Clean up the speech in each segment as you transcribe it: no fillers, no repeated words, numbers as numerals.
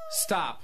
Stop.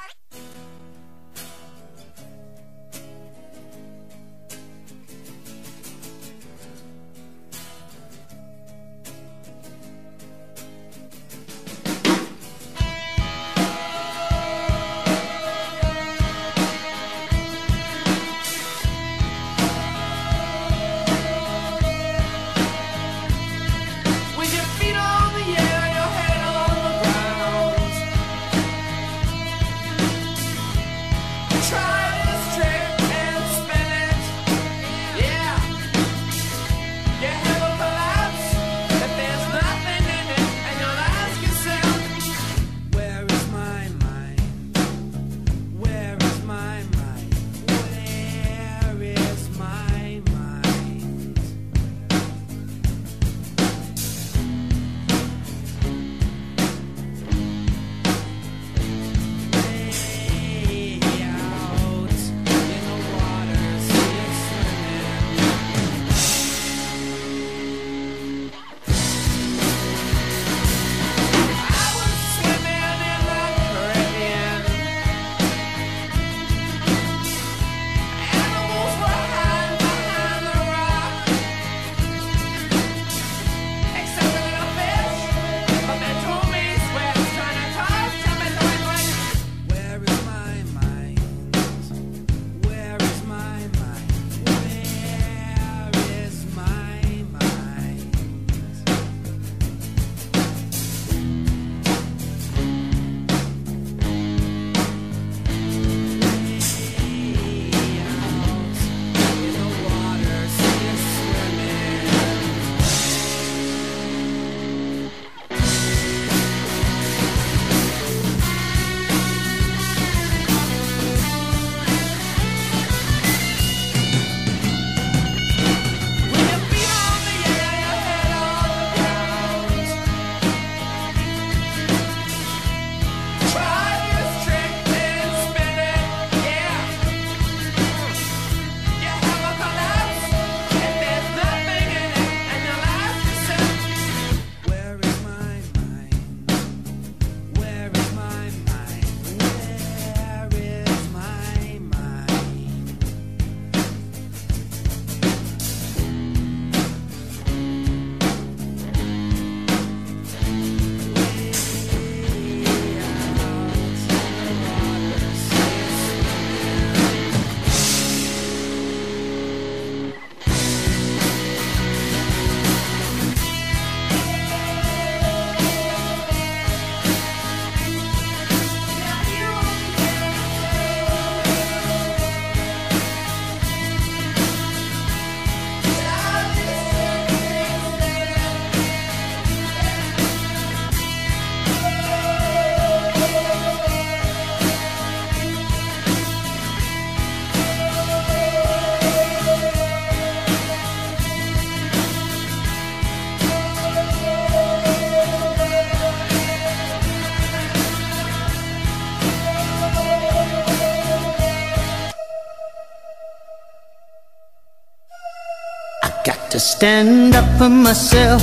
Got to stand up for myself.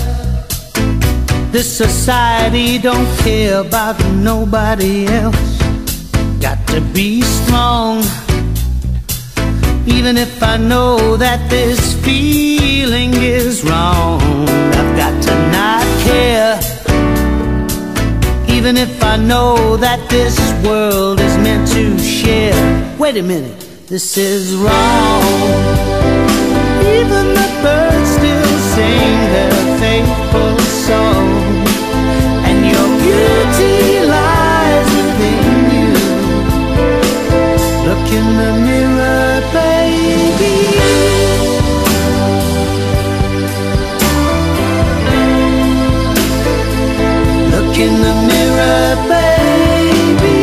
This society don't care about nobody else. Got to be strong, even if I know that this feeling is wrong. I've got to not care, even if I know that this world is meant to share. Wait a minute, this is wrong. Even the birds still sing their faithful song, and your beauty lies within you. Look in the mirror, baby. Look in the mirror, baby.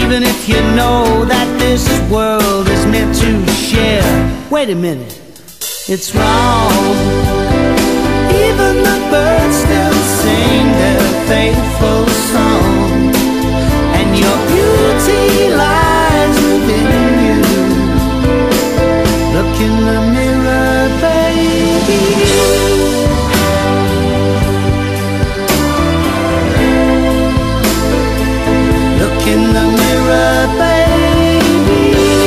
even if you know that this world is meant to share. Wait a minute, it's wrong. Even the birds still sing their faithful song, and your beauty lies within you. Look in the mirror, baby. Look in the mirror, baby.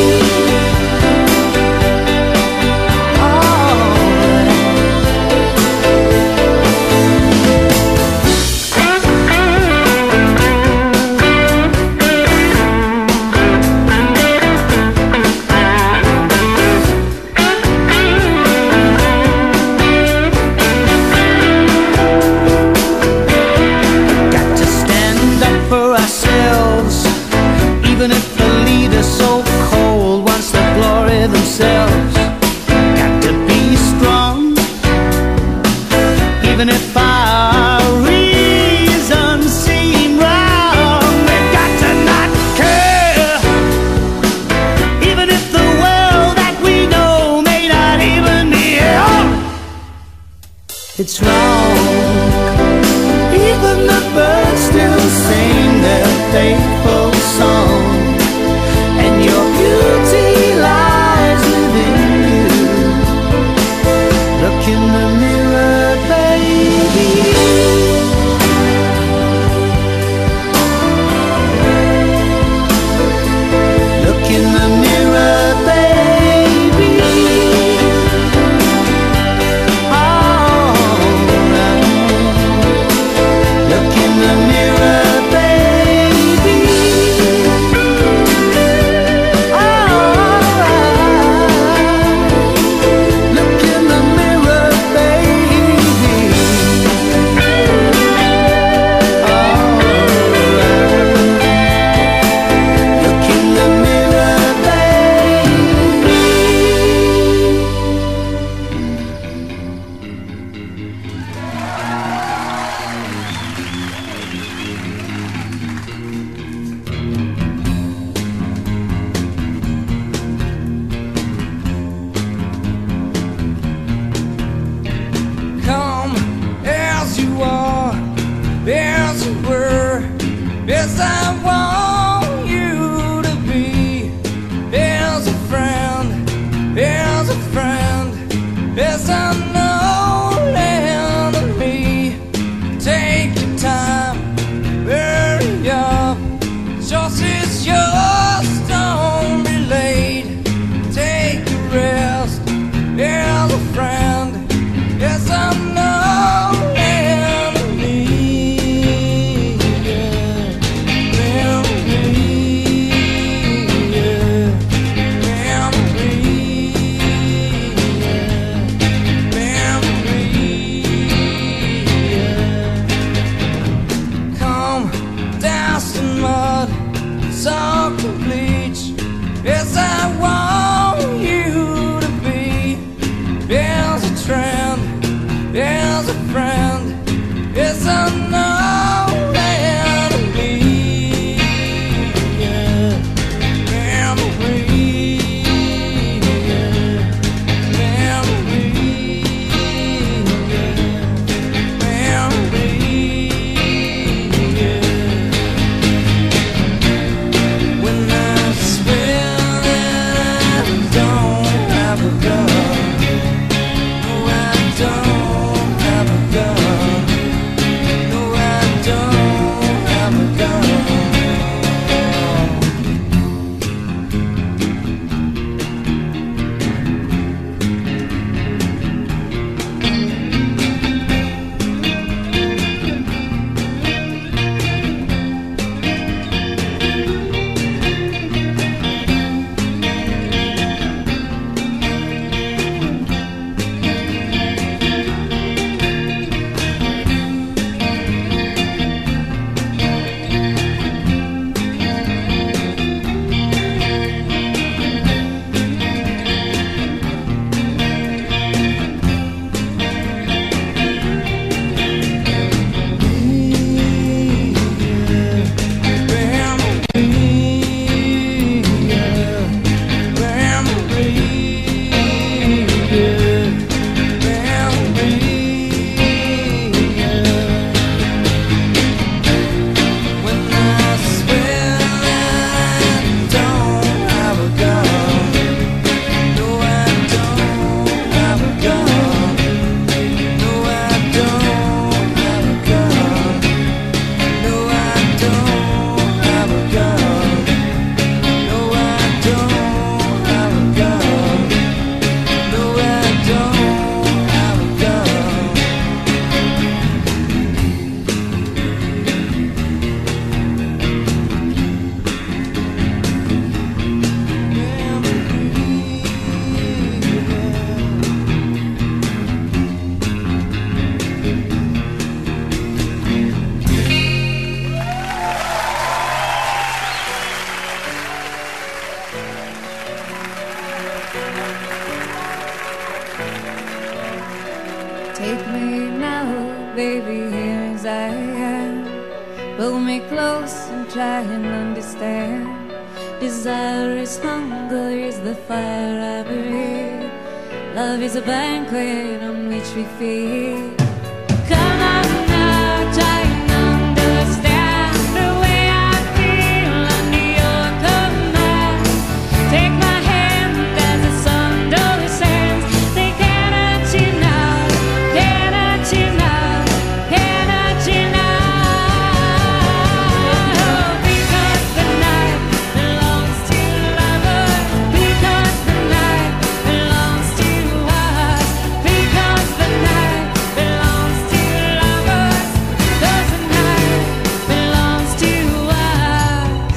Even if the leader's so cold wants the glory themselves, got to be strong. Even if our reasons seem wrong, we've got to not care. Even if the world that we know may not even be home, it's wrong. Even the birds still sing their faithful song, and your beauty lies within you. Look in the mirror, baby. Look in the mirror, baby. Look in the mirror, baby. Look in the mirror, baby. Look in the mirror, baby. Come as you are, as you were, as I want you to be, as a friend, as a friend, as I know enemy. Take your time, hurry up, just as yours, don't be late. Take a rest, as a friend. Yes, I'm no enemy. Yeah. baby, here as I am. Pull me close and try and understand. Desire is hunger, is the fire I breathe. Love is a banquet on which we feed. Come on now, try and understand the way I feel under your command. Take my hand as the sun descends. They cannot you now, cannot you now, cannot you now. Because the night belongs to lovers. Because the night belongs to us. Because the night belongs to lovers. 'Cause the night belongs to us.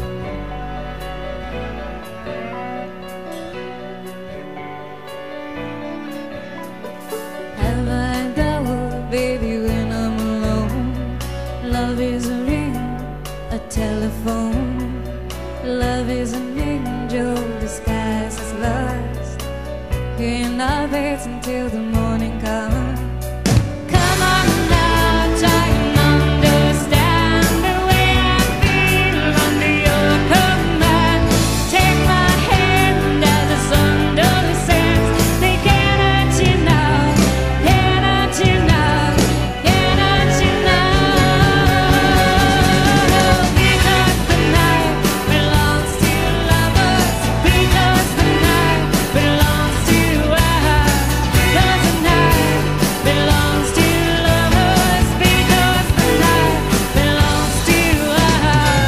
Have I doubt, baby, when I'm alone? Love is a ring, a telephone. Love is an angel disguised as lust. In our beds until the morning comes. Come on now, try and understand the way I feel under your command. Take my hand as the sun descends. They cannot you now, cannot you now, cannot you now. Because the night belongs to lovers. Because the night belongs to us. 'Cause the night belongs to lovers. Because the night belongs to us.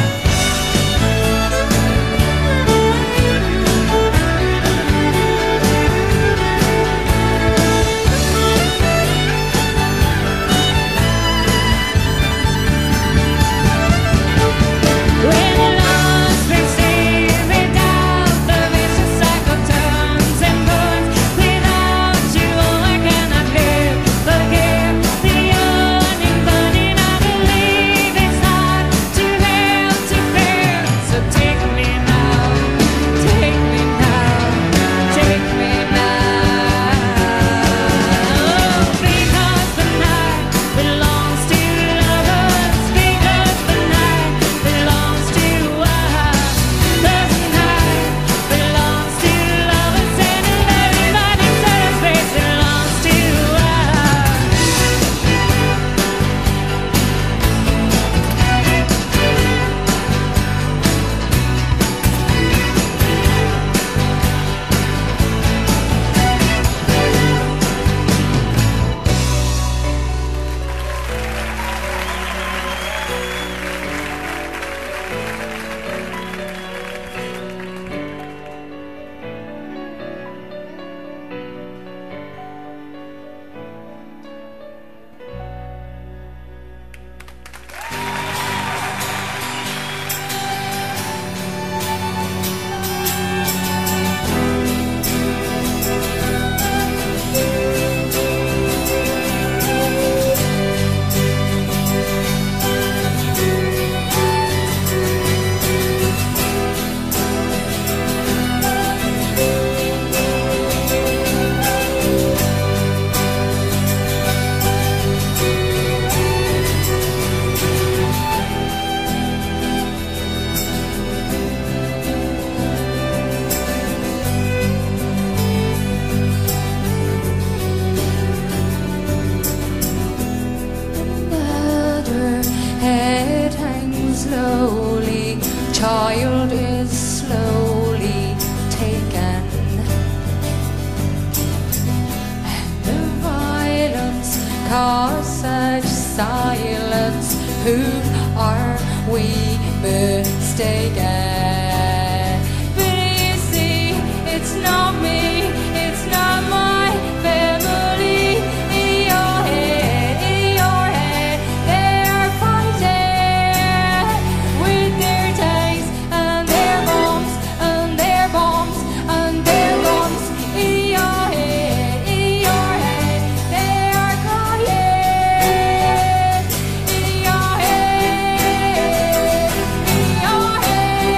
When the lost brings tears without the vicious cycle turns and burns. Without you, I cannot live. Forgive the yearning, burning. I believe it's hard to help to bear. So take me now, take me now, take me now. Because the night belongs to lovers. Because the night belongs to us. 'Cause the night belongs to lovers. And everybody says it belongs to us. Mother head hangs slowly, child is slowly taken, and the violence caused such silence. Who are we mistaken? But you see, it's not me, it's not my family. In your head, they are fighting with their tanks and their bombs and their bombs and their bombs. In your head, they are crying. In your head,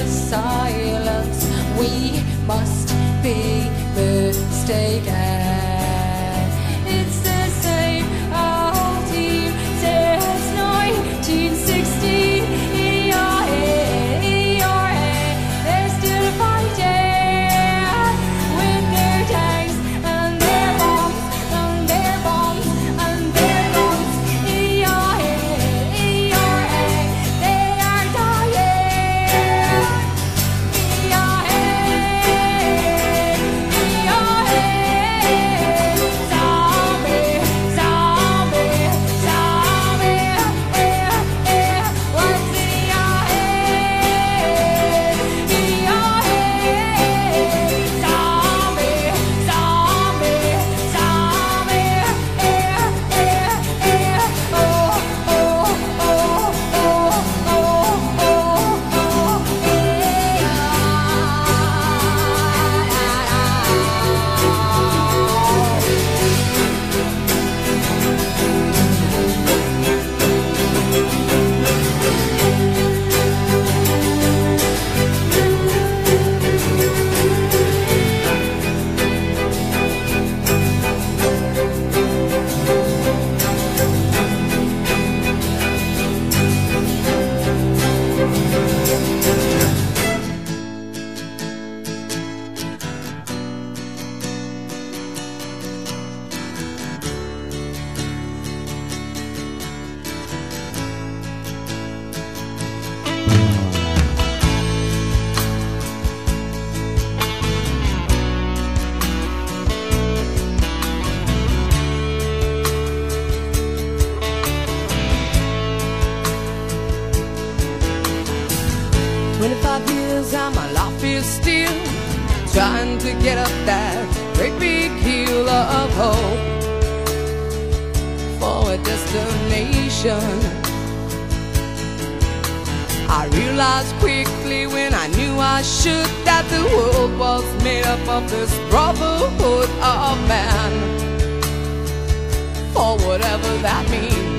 silence. We must be mistaken. It's the same old team since 1960. In your head, they're still fighting with their tanks and their bombs and their bombs and their guns. In your head, they are dying. In your head, zombie, zombie, zombie. What's in your head? In your head, zombie, zombie, zombie. Oh, oh, oh, And my life is still trying to get up that great big hill of hope for a destination. I realized quickly when I knew I should that the world was made up of this brotherhood of man, for whatever that means.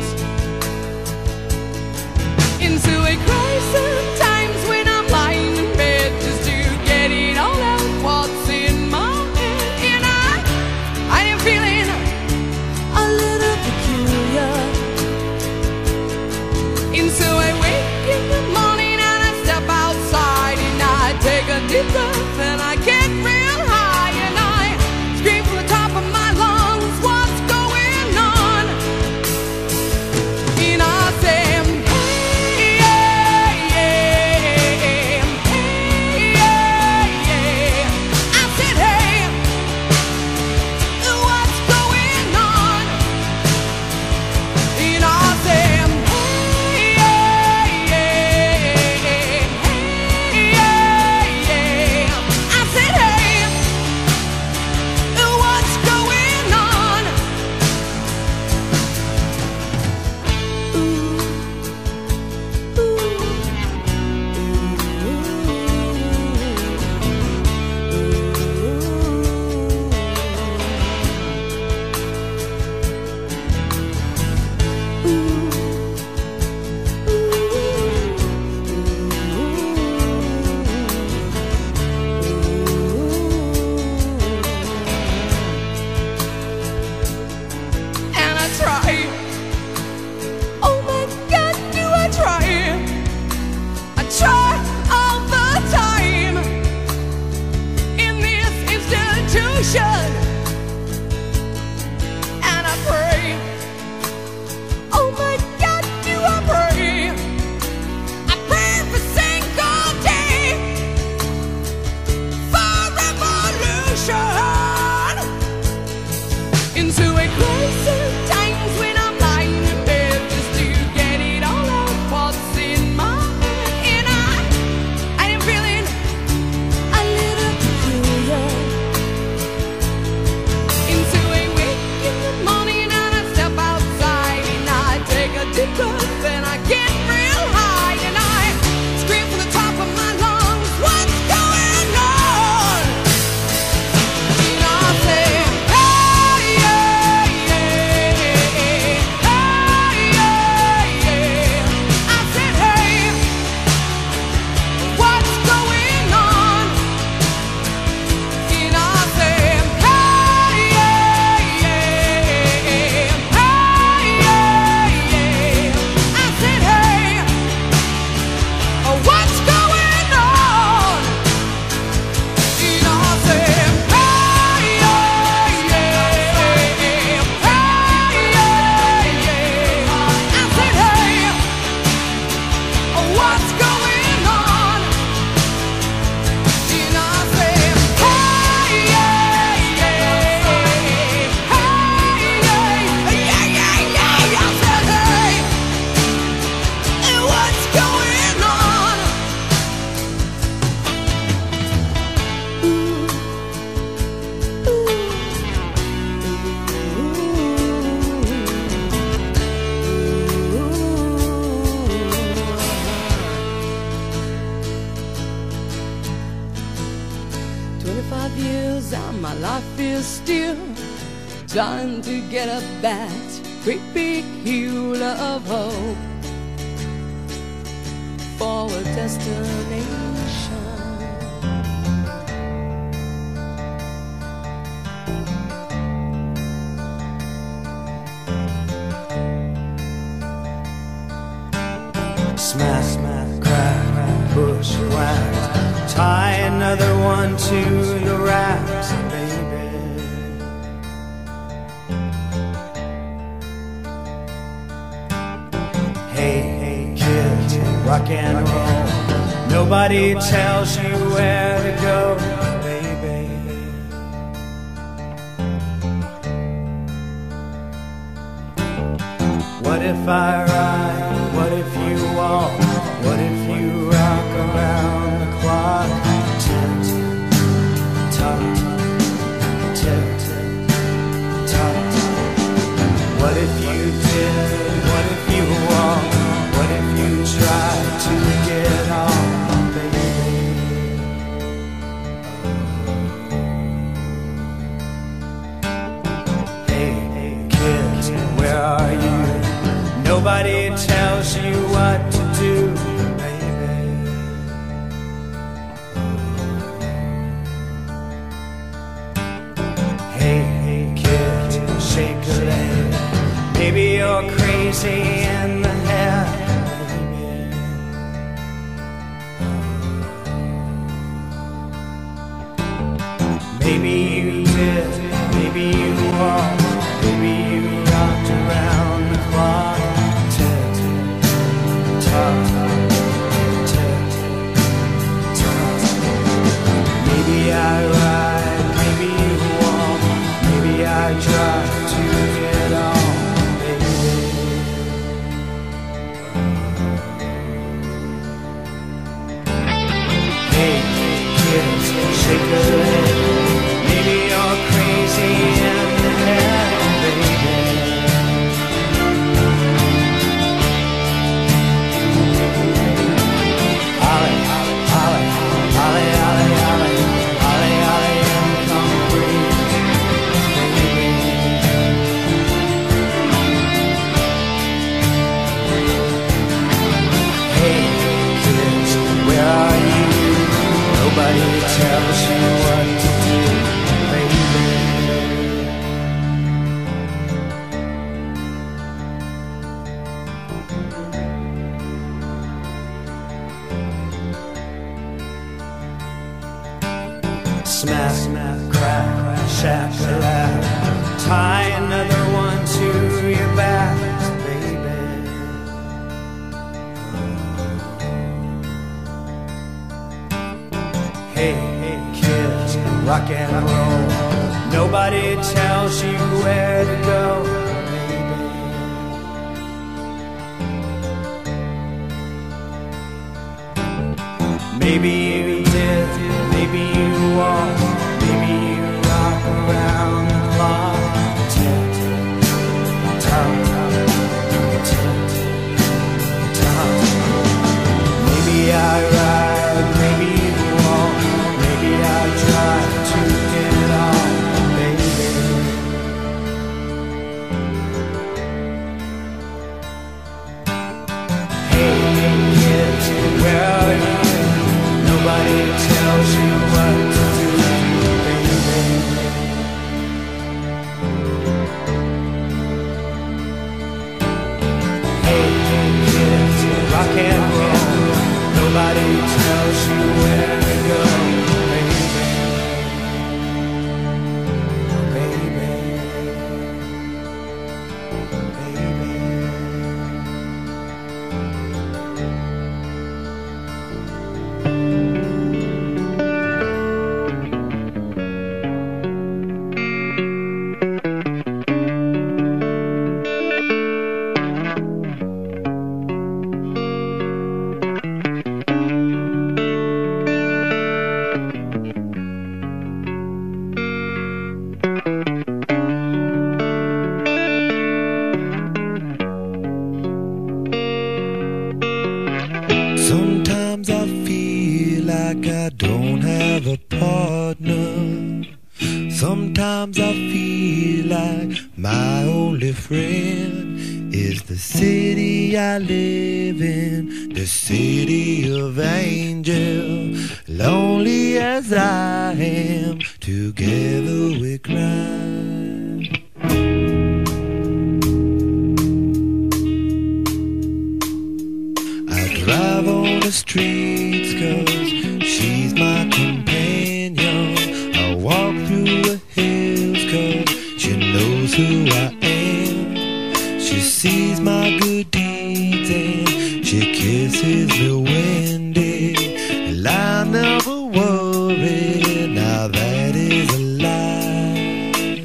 Into a crisis times when I'm lying in bed just to get it all out what's in my head. And I am feeling a little peculiar. And so I wake in the morning and I step outside and I take a deep breath and I get real high and I scream from the top of my lungs, what's going on? And I say, 25 years and my life is still trying to get up that great big hill of hope for a destination. Smack, smack, crack, push, whack, tie another one to the racks, baby. Hey, hey, kids, rock and roll. Nobody tells you where to go, baby. What if I ride? What if you walk? What if you rock around the clock? Tick, tock, tick, tock. What if you did? What if you walk? What if you tried to get off, baby? Hey, hey, kids, where are you? Nobody tells you what to do, baby. Hey, hey, kid, shake a leg. Maybe you're crazy in the head, baby. Maybe you did, maybe you walked, maybe you rocked around the clock. Maybe I ride, maybe you walk, maybe I try to get on, baby. Hey, kids, shake a leg. Maybe you're crazy in the head, baby. Nobody tells you what to do, baby. Smack, smack, crack, shack-a-lack, tie another one to your back, baby. Hey, hey, kids, rock and roll. Nobody tells you where to go, baby. Maybe you did, maybe you walked, maybe you rock around the clock. Tick, tock, tick, tock. Maybe I ride, maybe you walk, maybe I try to get on, baby. Hey, hey, kids, where are you? Nobody tells you what to do. like I don't have a partner. Sometimes I feel like my only friend is the city I live in, the city of angels. Lonely as I am, together we cry. I drive on the streets 'cause she's my companion. I walk through the hills 'cause she knows who I am. She sees my good deeds and she kisses me windy. And I never worry, now that is a lie.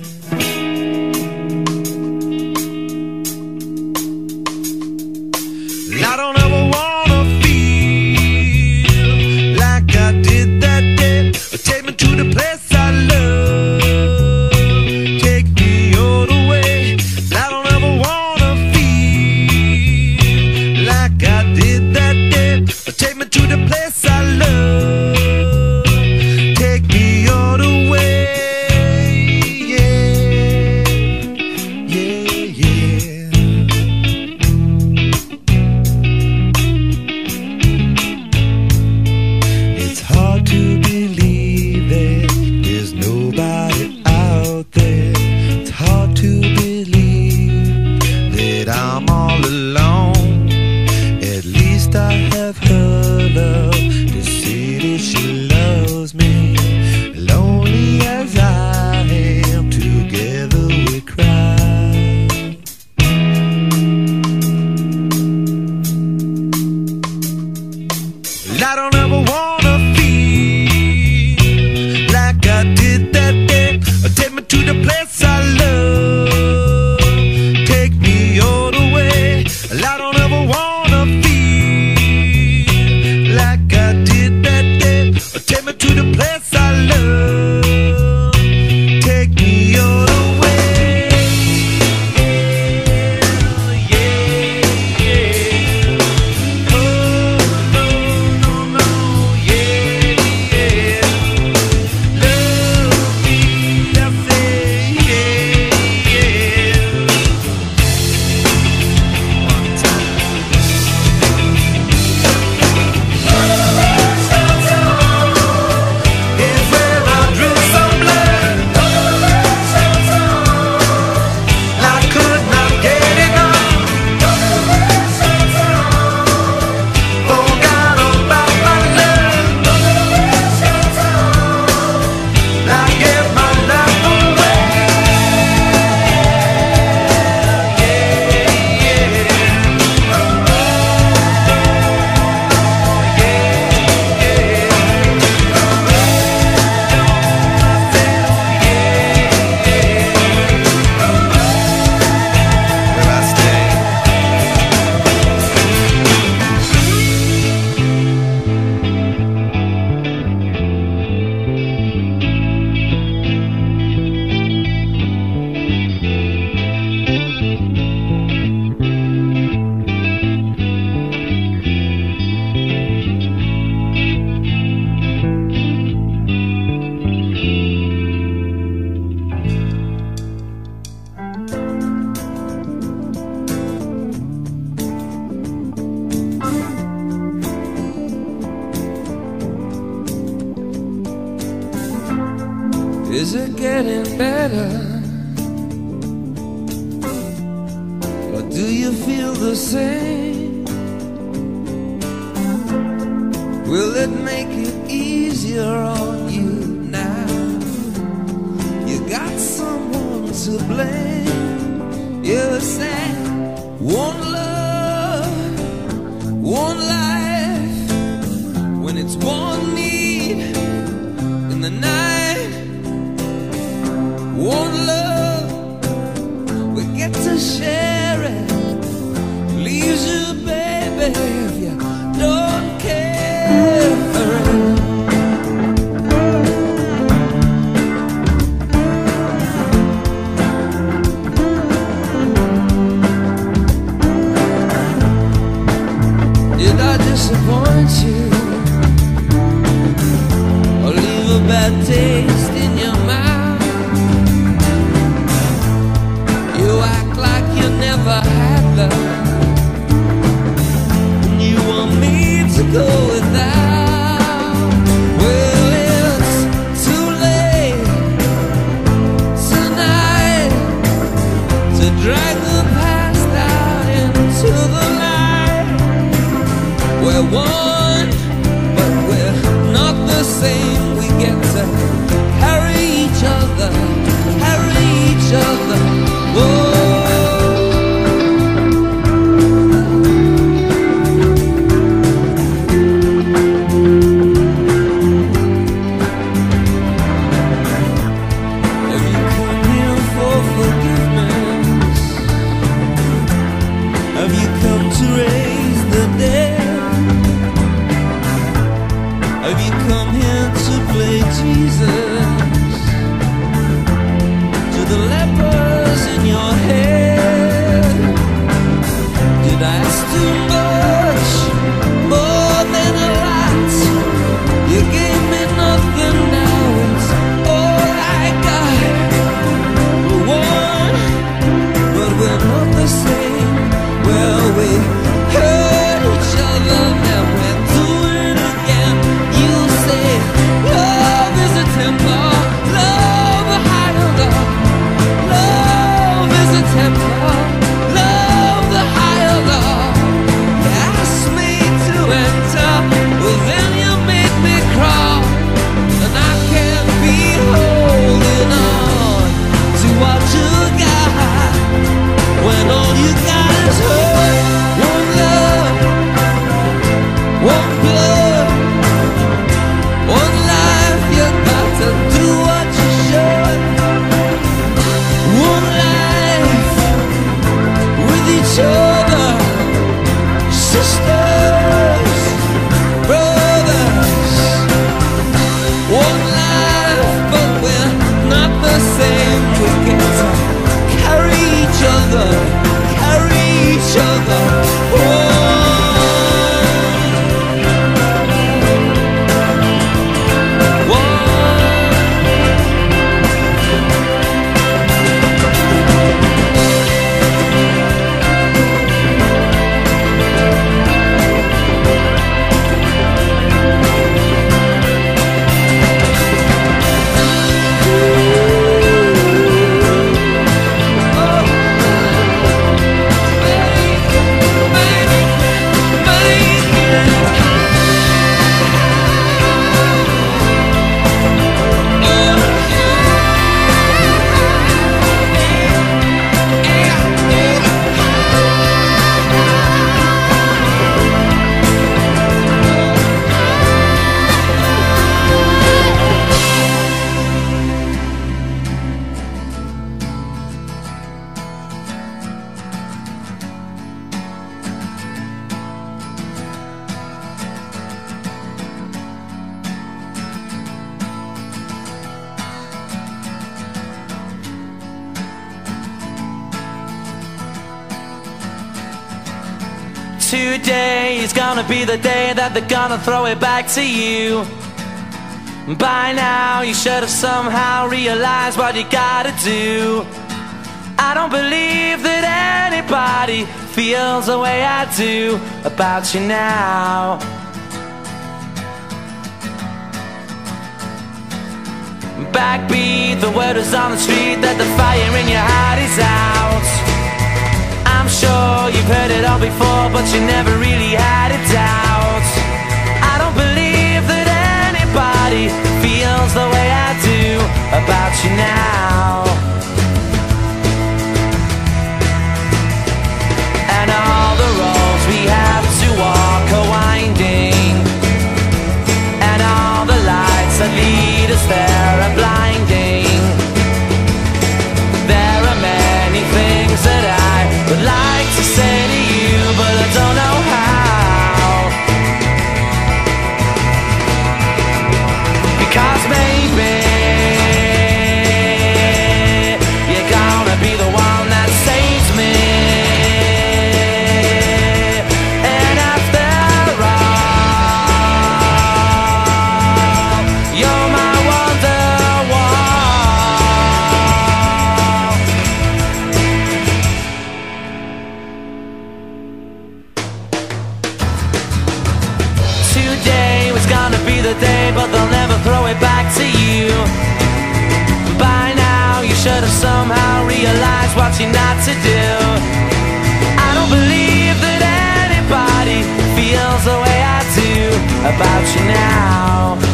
And I don't ever wanna feel like I did that day. Take me to the place I love, take me all the way. And I don't ever wanna feel like I did that day. Take me to the place I love, take me all the way. Yeah, yeah, yeah. It's hard to believe that there's nobody out there. It's hard to believe that I'm all alone. At least I have her love to see that she loves me. Lonely as I am, together we cry. And I don't ever wanna feel like I did that day. Take me to the place I love, take me all the way. And I don't ever wanna feel like I did that day. Take me to the place I love, take me all the way. Yeah, yeah. Oh, no, no, no, yeah, yeah. Love me, I say, yeah, yeah. One time. It's when I drew some blood, I could not get enough. Forgot about my love, I gave my life away. Where I stay. Is it getting better? Or do you feel the same? Will it make it easier on you now? You got someone to blame. You said one love, one life. When it's one need in the night, one love, we get to share it. Leaves you, baby, if you don't care for it. taste in your mouth. You act like you never had love, and you want me to go without. Well, it's too late tonight to drag the past out into the light. We're one, but we're not the same. We get to carry each other, carry each other. Whoa. Have you come here for forgiveness? Have you come to raise the dead? Have you come here to play Jesus to the lepers in your head? Did I ask too much, more than a lot? You gave me nothing, now it's all I got. We're one, but we're not the same. Well, we hurt each other, and we're doing it again. You say love is a temper, love a higher love. Love is a temper, love the higher love. You asked me to enter, well then you made me crawl, and I can't be holding on to what you got when all you got is hurt. One love, one blood, one life. You got to do what you should. One life with each other, sisters, brothers. One life, but we're not the same. We get to carry each other, carry each other. Today is gonna be the day that they're gonna throw it back to you. By now you should have somehow realized what you gotta do. I don't believe that anybody feels the way I do about you now. Backbeat, the word is on the street that the fire in your heart is out. I'm sure you've heard it all before, but you never really had a doubt. I don't believe that anybody feels the way I do about you now. And all the roads we have to walk are winding, and all the lights that lead us there are blinding. There are many things that I would like to say to you, but I don't know how. Because maybe you're gonna be the one that saves me. And after all, you're my wonder. it back to you. By now you should have somehow realized what you're not to do. I don't believe that anybody feels the way I do about you now.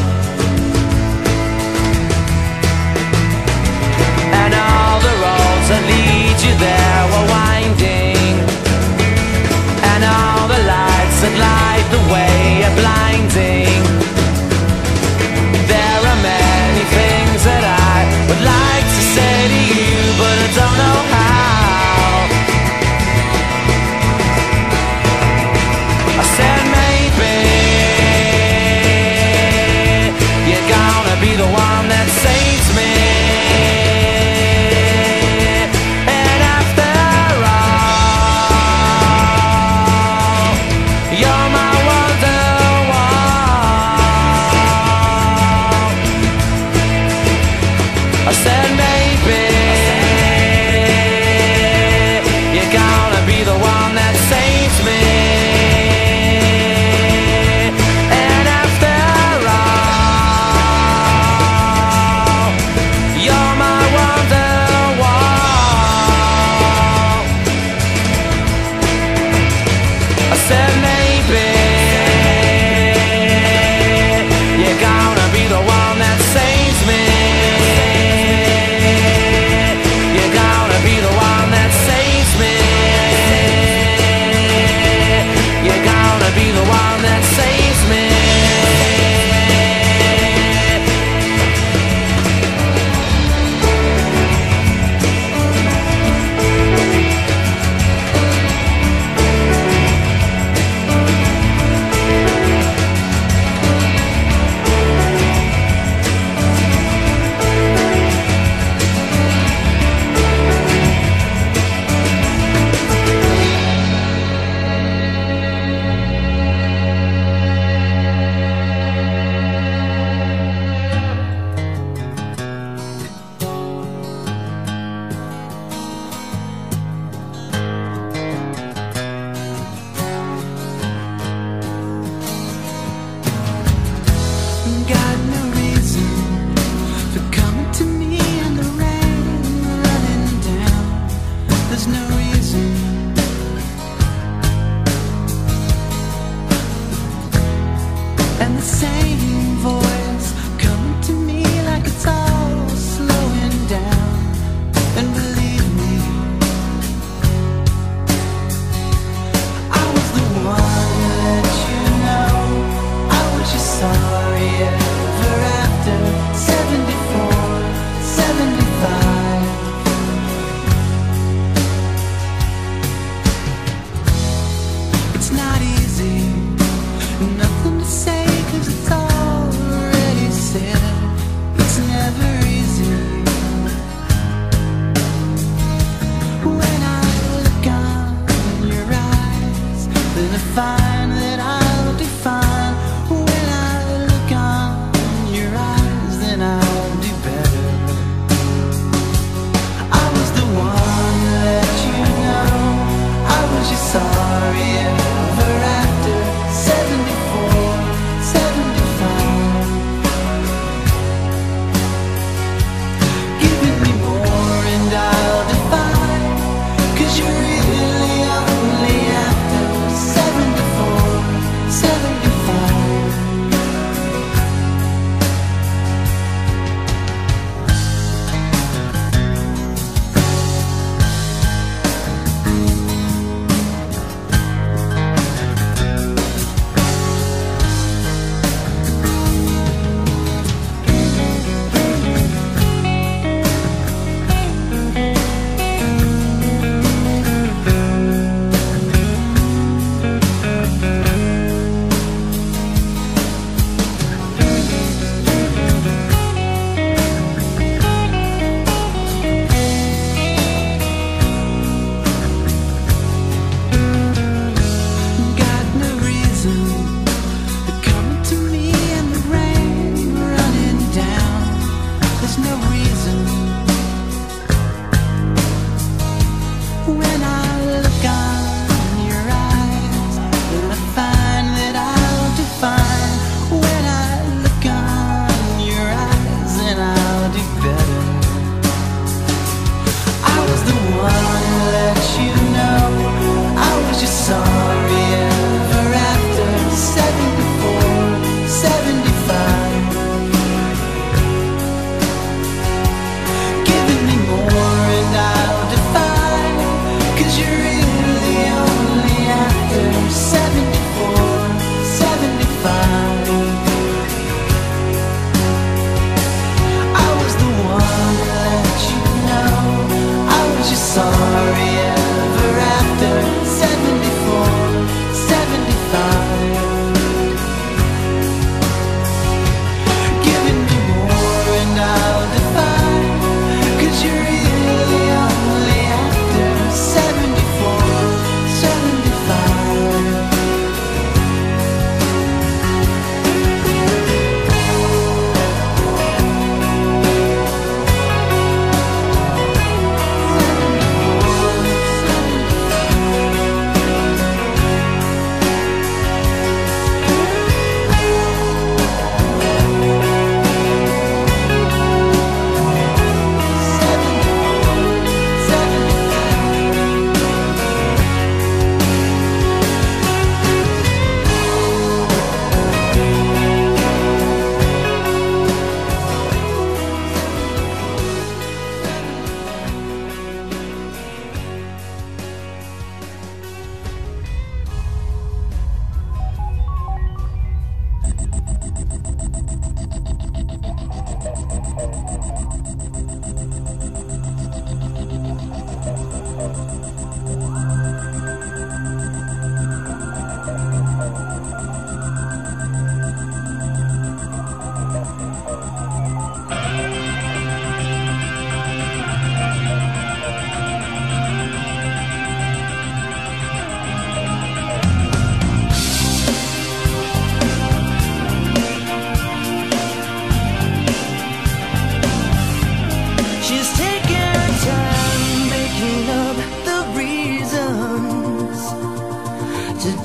And all the roads that lead you there were winding, and all the lights that light the way are blinding. There are many things that I would like to say to you, but I don't know how. I said maybe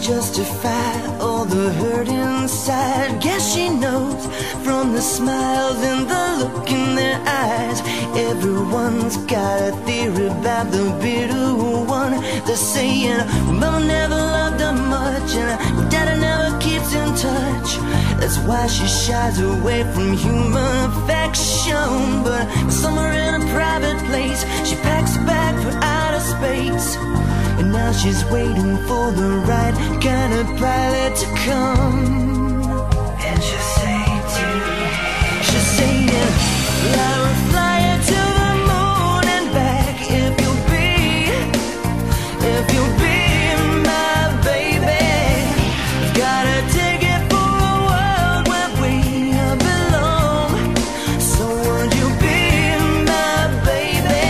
justify all the hurt inside. Guess she knows from the smiles and the look in their eyes. Everyone's got a theory about the bitter one. They're saying Mama never loved her much and Daddy never keeps in touch. That's why she shies away from human affection. But somewhere in a private place, she packs a bag for outer space. And now she's waiting for the right kind of pilot to come. And she'll say to me, she'll say, I will fly you to the moon and back if you'll be my baby. Gotta take it for a world where we belong. So would you be my baby?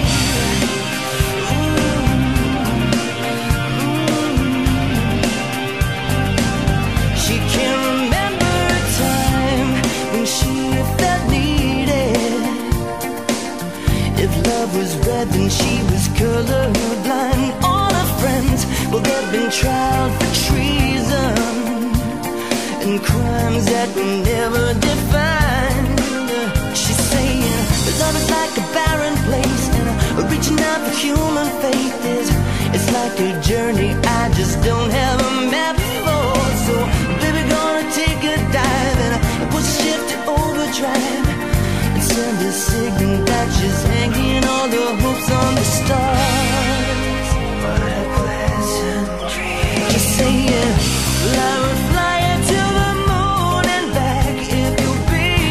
She can't remember a time when she felt needed. If love was red, then she was colorblind. All her friends, well, they've been tried for treason and crimes that were never defined. She's saying love is like a barren place, and reaching out for human faith it's like a journey I just don't have a map for. So baby, gonna take a dive and push the ship to overdrive and send a signal that she's hanging all the hopes on the stars. What a pleasant dream. Just saying, I will fly you to the moon and back if you'll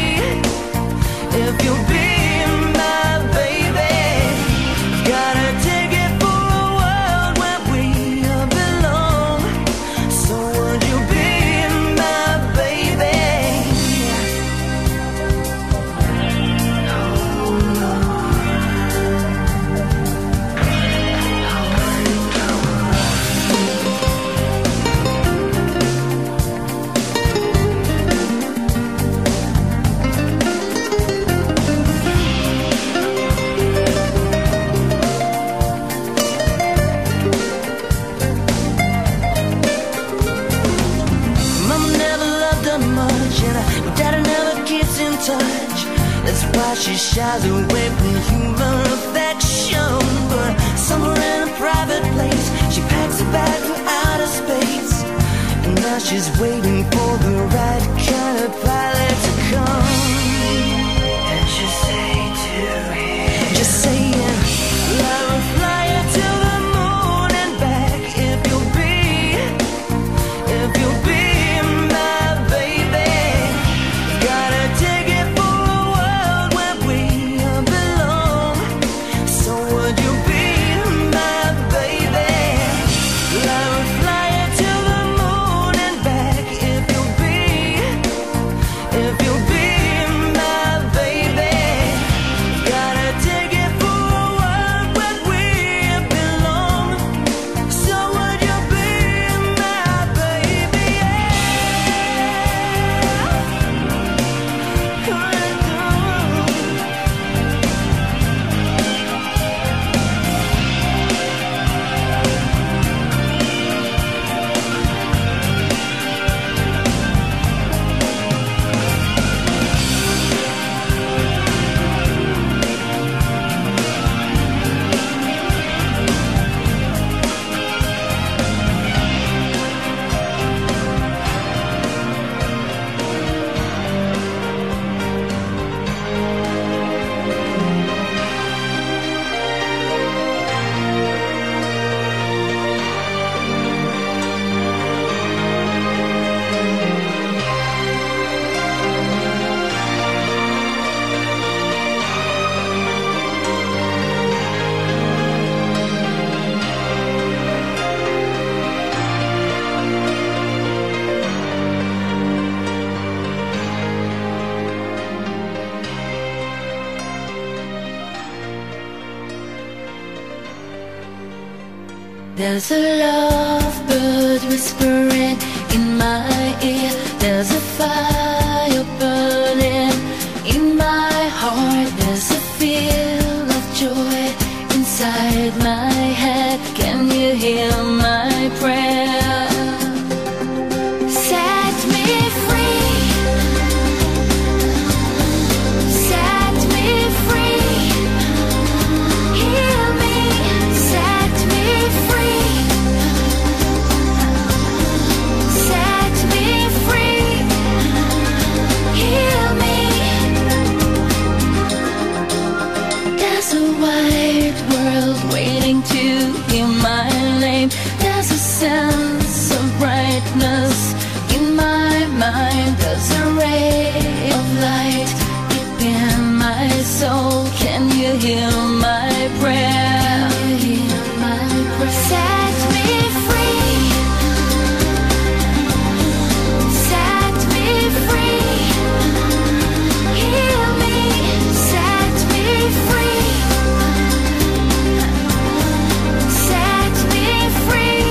be my baby. Gotta take it for a world where we belong. So would you be my baby? Mama never loved her much and Daddy never keeps in touch. That's why she shies away from human affection. But somewhere in a private place, she packs a bag for outer space. And now she's waiting for the right kind of pilot to come. And she'll say to him, just saying, I will fly you to the moon and back if you'll be my baby. Gotta take it for a world where we belong. So would you be my baby? I will fly you to the moon and back if you'll be my baby. Gotta take it for a world where we belong. So would you be my baby? There's a lovebird whispering in my ear. There's a fire burning in my heart. There's a feel of joy inside my head. Can you hear my prayer? you hear my prayer? Set me free. Set me free. Heal me. Set me free. Set me free.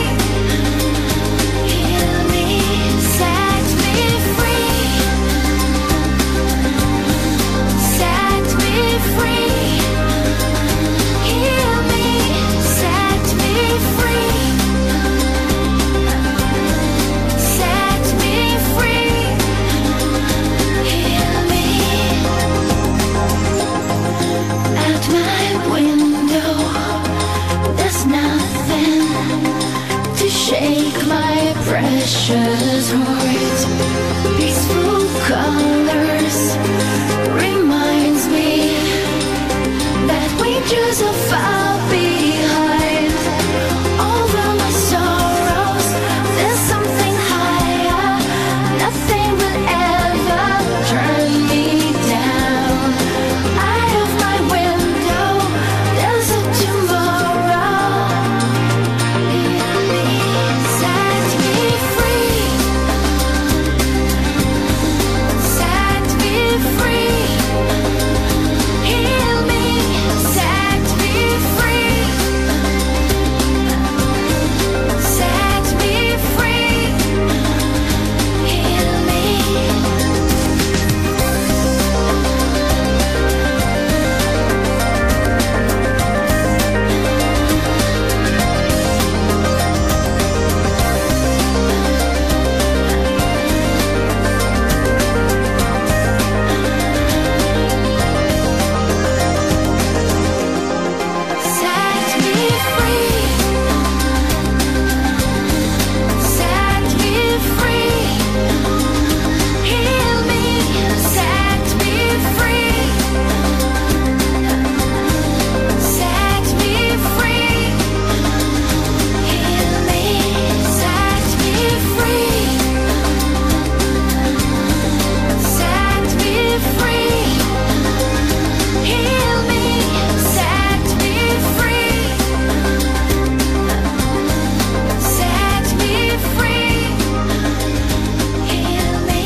Heal me. Set me free. Set me free. Heal me. Set me free. Set me free. Heal me. At my window, there's nothing to shake my precious heart. Peaceful colors reminds me that winters are far behind. Over my sorrows, there's something higher. Nothing will ever turn me down. Out of my window, there's a tomorrow. Heal me, set me free. Set me free. Heal me, set me free. Set me free. Heal me. Set me free. Set me free. Heal me. Set me free. Set me free. Heal me. Set me free. Set me free. Heal me. Set me free. Set me free. Heal me.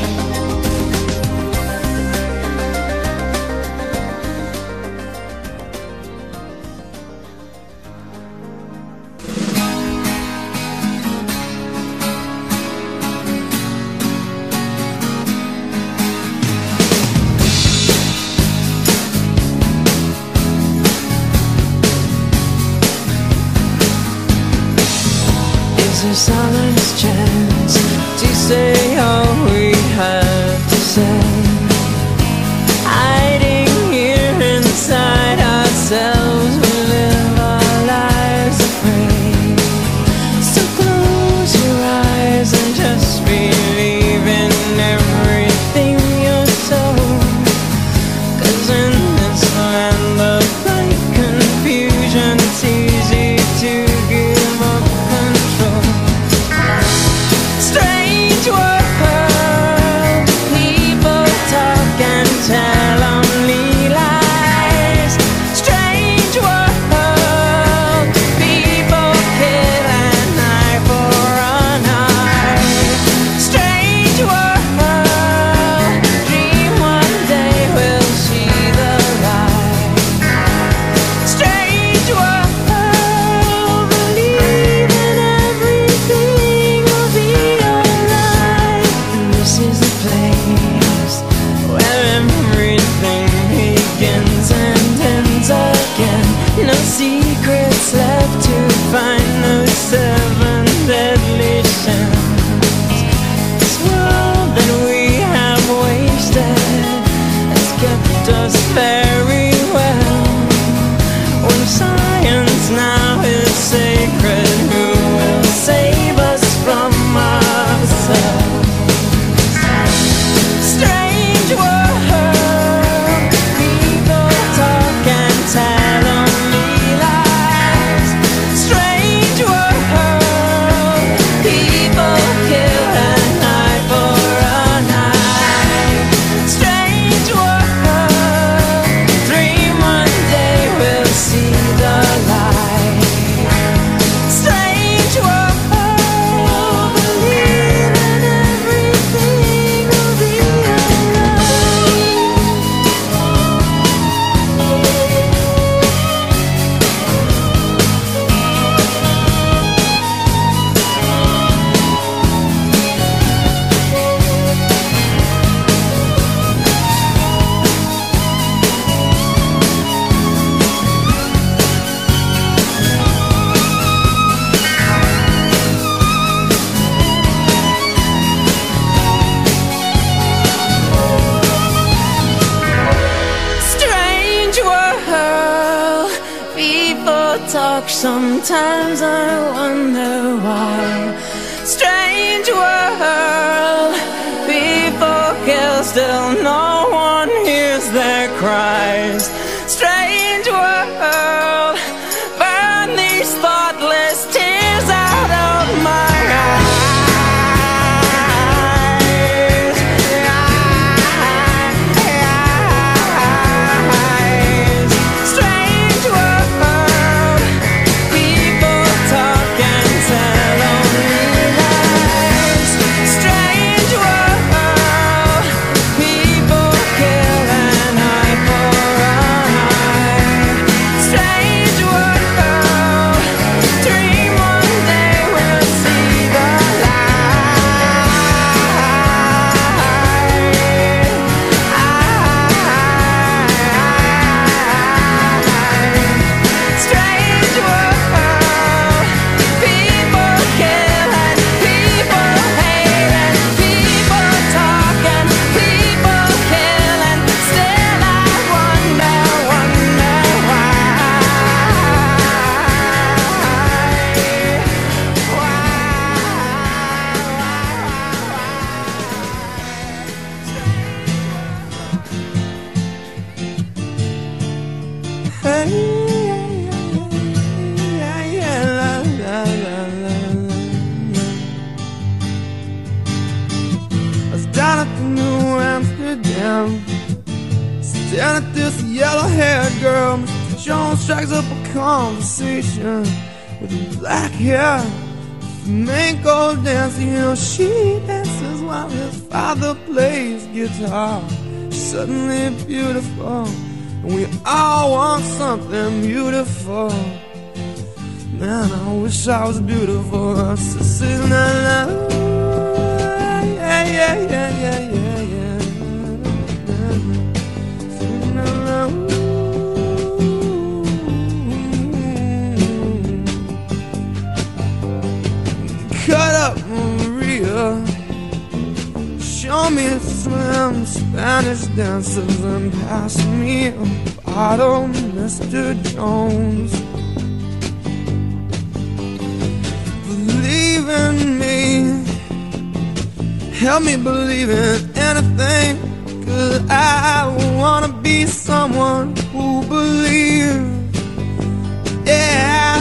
Is there silence chance to say all we have to say? Hiding here inside ourselves, we live our lives afraid. So close your eyes and just believe in everything you're told. 'Cause in this land of great confusion, it's easy to give up control. Strange world, people talk and tell only lies. Strange world, people kill an eye for an eye. Strange world, dream one day we'll see the light. Strange world, believe in everything will be alright. And this is the place where everything begins and ends again. No secrets left to find, no seven deadly sins. This world that we have wasted has kept us very well. When science now is sacred, who will save us from ourselves? Strange world, people talk and tell only lies. Strange world, people kill an eye for an eye. Strange world, talk, sometimes I wonder why. Strange world, people kill, still no one hears their cries. Strange world, burn these thoughtless tears out of my eyes. Strange world, people talk and tell only lies. Strange world, people kill an eye for an eye. Strange world, dream one day we'll see the Strange world, people kill and people hate and people talk and people kill and still I wonder why. I was down at the New Amsterdam, staring at this yellow-haired girl. Mr. Jones strikes up a conversation with the black hair, flamenco dancing. You know, she dances while his father plays guitar. She's suddenly beautiful, and we all want something beautiful. Man, I wish I was beautiful. Say la la, yeah, yeah, yeah, yeah, yeah, yeah. Say la la. Cut up Maria, show me some Spanish dancers and pass me a bottle, Mr. Jones. Believe in me, help me believe in anything, 'cause I wanna be someone who believes. Yeah,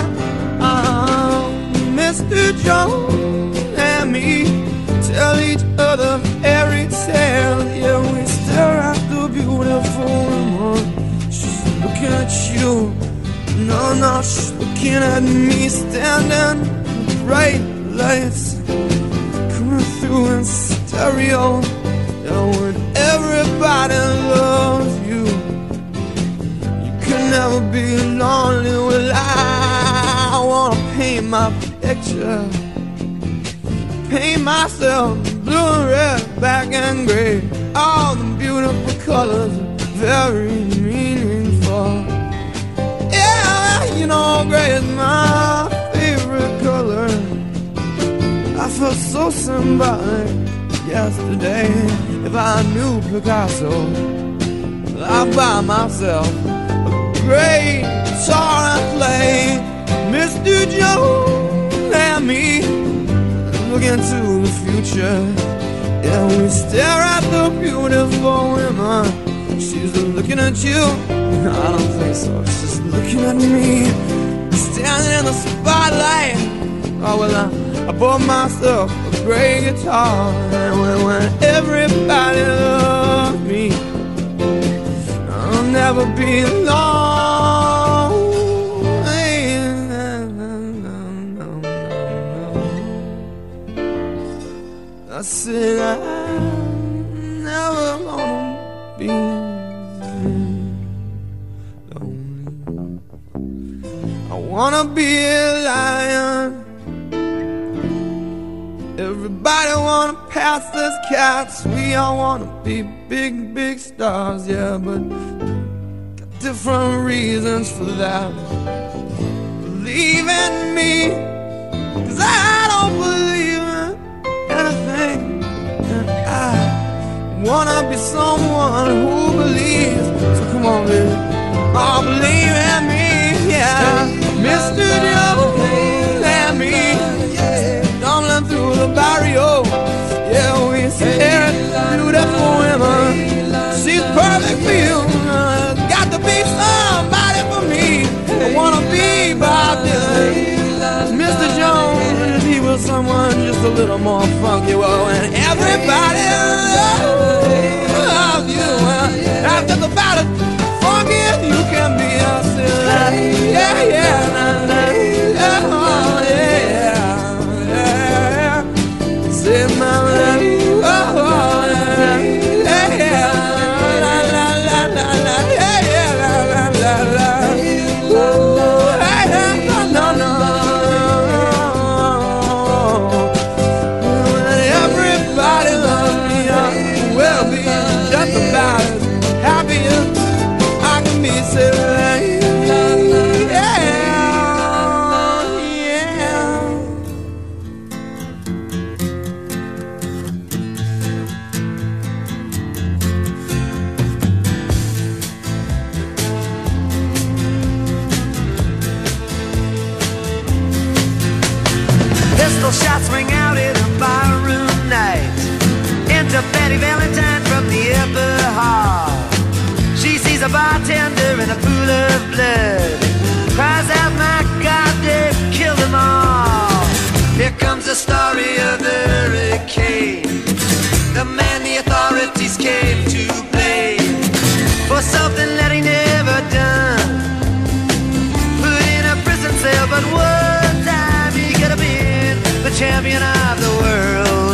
Mr. Jones and me tell each other fairy tales. Yeah, we stare at the beautiful woman. She's looking at you. No, no, she's looking at me, standing with bright lights coming through in stereo. And when everybody loves you, you can never be lonely. Well, I wanna paint my picture, paint myself blue and red, black and gray. All the beautiful colors are very meaningful. Yeah, you know, gray is my favorite color. I felt so symbolic yesterday. If I knew Picasso, I'd buy myself a great guitar and play Mr. Jones and me. Look into the future, yeah, we stare at the beautiful women. She's looking at you, I don't think so, she's looking at me, standing in the spotlight. Oh well, I bought myself a great guitar, and when everybody loves me, I'll never be alone. I said I'm never gonna be lonely. I wanna be a lion. Everybody wanna pass as cats. We all wanna be big, big stars, yeah, but got different reasons for that. Believe in me, 'cause I don't believe in anything. And I wanna be someone who believes. So come on, baby, oh, believe in me, yeah, Mr. somebody for you. Got to be somebody for me. I wanna be Bob Dylan. Mr. Jones, he was someone just a little more funky. Well, and everybody loves you. I'm just about as funky as you can be. I said, yeah, yeah, oh, yeah, yeah. Say my love, oh, yeah, yeah, la, la, la, la, la, yeah, yeah, la, la, la, la. Ooh, hey, no, no, no. Everybody loves me. I will be just about as happy as I can be. Say, yeah, yeah. Pistol shots ring out in a barroom night. Enter Betty Valentine from the upper hall. She sees a bartender in a pool of blood. Cries out, my God, they've killed them all. Here comes the story of the hurricane, the man the authorities came to blame for something that he never done. Put in a prison cell, but one time he could have been the champion of the world.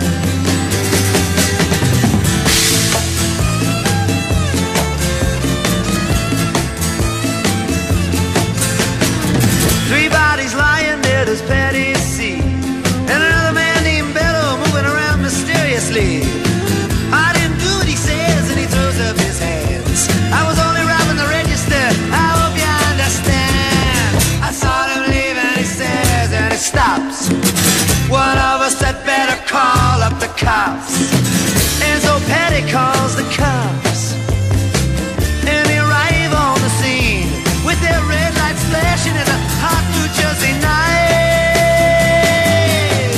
Three bodies lying dead as Patty see, and another man named Bello moving around mysteriously. I didn't do what he says, and he throws up his hands. I was only robbing the register, I hope you understand. I saw him leave and he says, and he stops. One of us had better call up the cops. And so Patty calls the cops, and they arrive on the scene with their red lights flashing in a hot New Jersey night.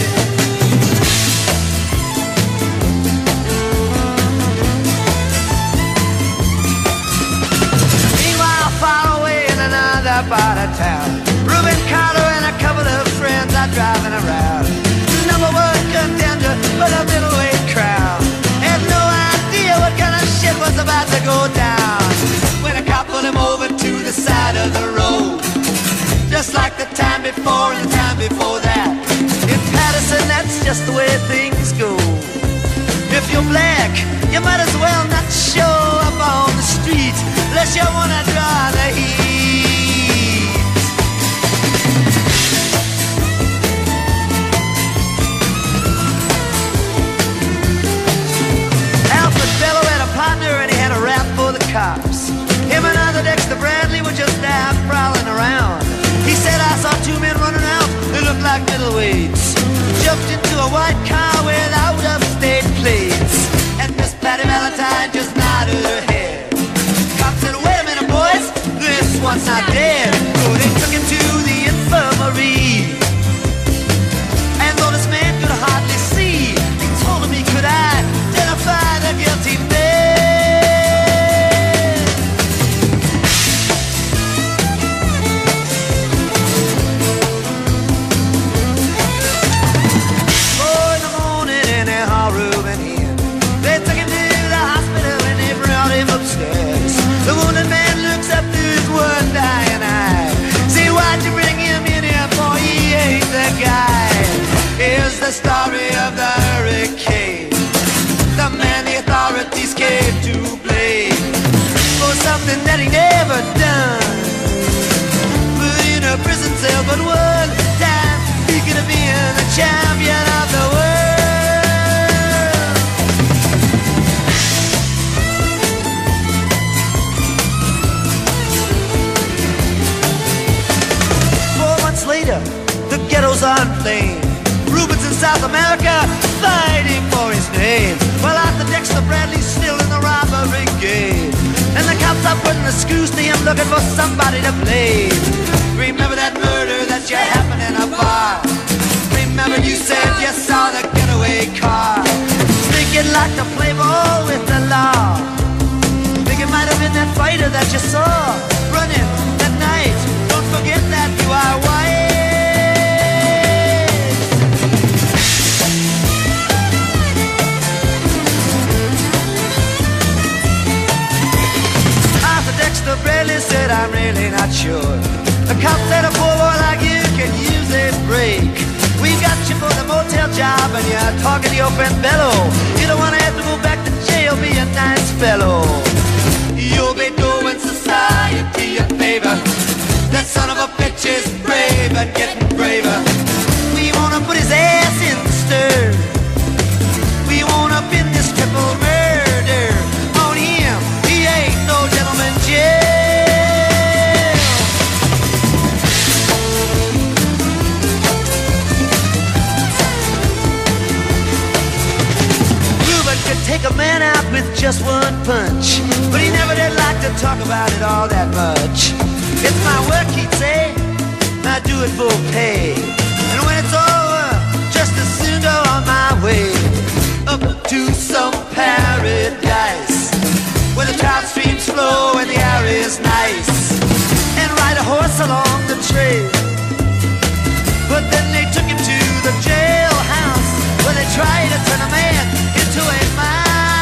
Meanwhile, far away in another part of town, Reuben Carter and a couple of friends are driving around. Number one contender for the middleweight crown. Had no idea what kind of shit was about to go down when a cop pulled him over to the side of the road. Just like the time before and the time before that. In Patterson, that's just the way things go. If you're black, you might as well not show up on the street unless you wanna draw the heat. Alfred Bello had a partner and he had a rap for the cops. Him and other Dexter Bradley were just out prowling around. He said, I saw two men running out, they looked like middleweights. Jumped into a white car with out-of-state plates, and Miss Patty Valentine just nodded her head. Cop said, wait a minute, boys, this one's not dead. So they took him to the infirmary, and though this man could hardly see, he told him he could identify the guilty man. The wounded man looks up to his one dying eye. See, why'd you bring him in here, boy? He ain't the guy. Here's the story of the hurricane, the man the authorities came to blame for something that he never done. Put in a prison cell, but one time he could have been the champion of the world. Later, the ghetto's on flame. Reuben's in South America, fighting for his name. While Arthur Dexter Bradley's still in the robbery game, and the cops are putting the screws to him, looking for somebody to blame. Remember that murder that you happened in a bar? Remember you said you saw the getaway car? Thinking like to play ball with the law. The fighter that you saw running that night. Don't forget that you are white. Arthur Dexter Bradley said, I'm really not sure. The cop said a poor boy like you can use a break. We got you for the motel job and you're talking to your friend Bello. You don't want to have to go back to jail, be a nice fellow. You'll be doing society a favor. That son of a bitch is brave and getting braver. We wanna put his ass in the stir. We wanna pin this triple murder on him. He ain't no gentleman jail. Could take a man out with just one punch, but he never did like to talk about it all that much. It's my work, he'd say, I do it for pay. And when it's over, just as soon go on my way up to some paradise where the trout streams flow and the air is nice, and ride a horse along the trail. But then they took him to the jailhouse where they tried to turn a man into a mouse.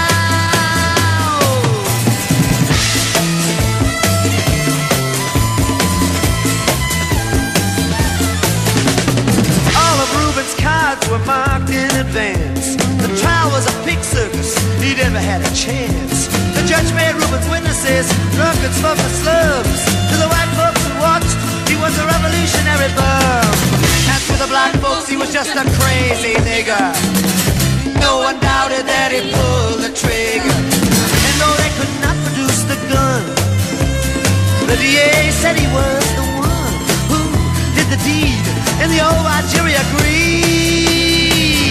All of Reuben's cards were marked in advance. The trial was a pig circus, he never had a chance. The judge made Reuben's witnesses drunkards from the slums. To the white folks who watched, he was a revolutionary bum. As for the black folks, he was just a crazy nigger. No one doubted that he pulled the trigger. And though they could not produce the gun, the DA said he was the one who did the deed, and the old white jury agreed.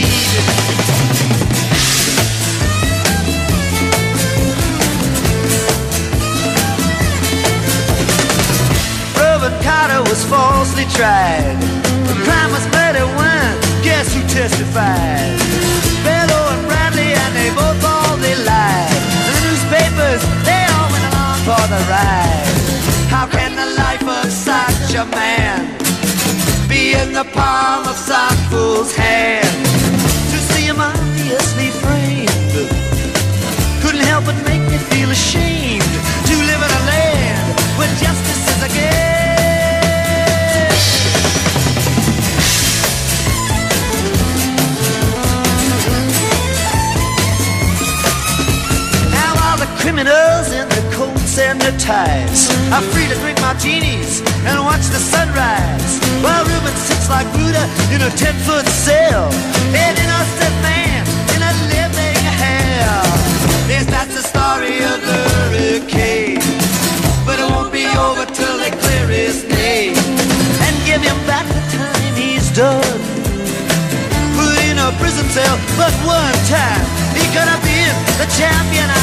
Reuben Carter was falsely tried. The crime was murder one. Guess who testified? Bello and Bradley, and they both all they lied. And the newspapers, they all went along for the ride. How can the life of such a man be in the palm of some fool's hand? To see him obviously framed couldn't help but make me feel ashamed to live in a land where justice is a game. Criminals in their coats and their ties are free to drink martinis and watch the sunrise, while Reuben sits like Buddha in a 10-foot cell, an innocent man in a living hell. Yes, that's the story of the hurricane, but it won't be over till they clear his name and give him back the time he's done. Put in a prison cell, but one time he could have been the champion